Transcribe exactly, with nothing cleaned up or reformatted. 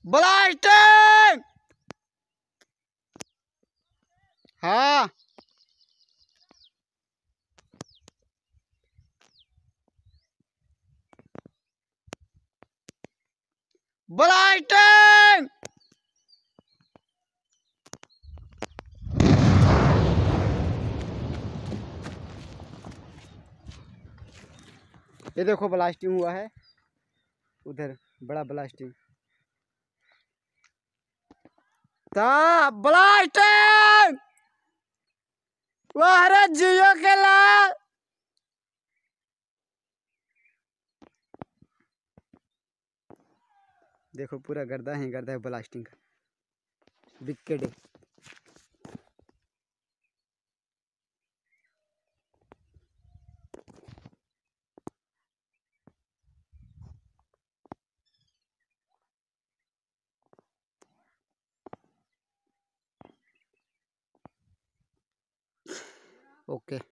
Blasting. हाँ blasting. ये देखो ब्लास्टिंग हुआ है उधर, बड़ा ब्लास्टिंग था। ब्लास्टिंग वाह रे जियो के लाल। देखो पूरा गर्दा ही गर्दा है ब्लास्टिंग का, विकेट। ओके।